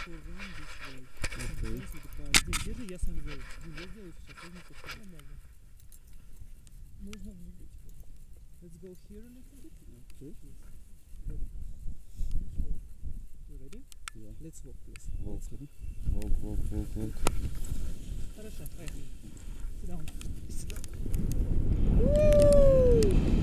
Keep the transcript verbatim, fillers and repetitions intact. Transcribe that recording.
for going this way. Okay. Dance with the car. Здесь держи, я сам сделаю. Я сделаю сейчас, возьму кусок. Нормально. Можно двигать. Let's go here a little bit. Okay. Ready? You ready? Yeah. Let's walk, please. Walk. Let's walk. Walk, walk, walk, walk. Хорошо, поехали. Sit down. Sit down. Woo!